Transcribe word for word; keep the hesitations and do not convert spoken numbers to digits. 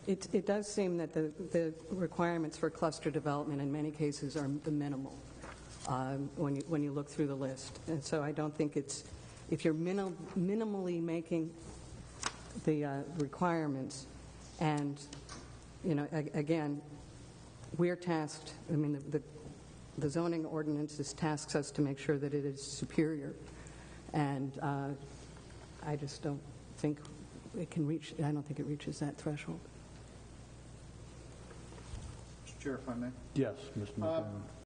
It, it does seem that the, the requirements for cluster development in many cases are the minimal um, when, you, when you look through the list. And so I don't think it's, if you're minim, minimally making the uh, requirements and, you know, a, again, we're tasked, I mean, the, the, the zoning ordinances tasks us to make sure that it is superior. And uh, I just don't think it can reach, I don't think it reaches that threshold. Mister Chair, if I may. Yes, Mister McGowan.